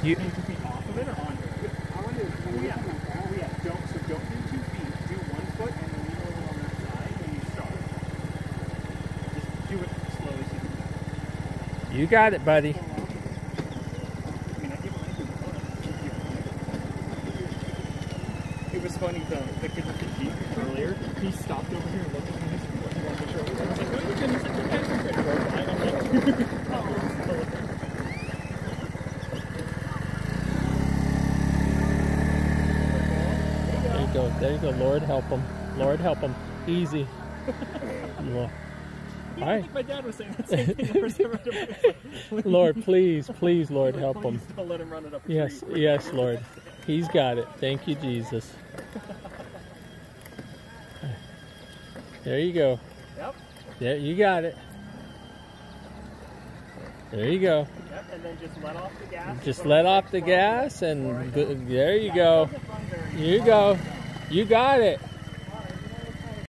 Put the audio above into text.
You 2 feet off of it or onto it? I wonder if Oh yeah. Oh yeah. So don't do 2 feet. Do 1 foot and then lean over on that side when you start. Just do it as slowly as you can. you got it, buddy. It was funny, the kid with the Jeep earlier, he stopped over here and looked at me and said, what do you want to show you? I was like, oh, you didn't say you guys were going to go by. I'm like, There you go. There you go. Lord help him. Lord help him. Easy. All I right. think my dad was saying that same thing the first time I read it. Lord, please, please, Lord, help him. Don't let him run it up a Yes, tree. yes, Lord. He's got it. Thank you, Jesus. There you go. Yep. There, you got it. There you go. Yep, and then just let off the gas. Just let off the gas and there you go. You go. You got it.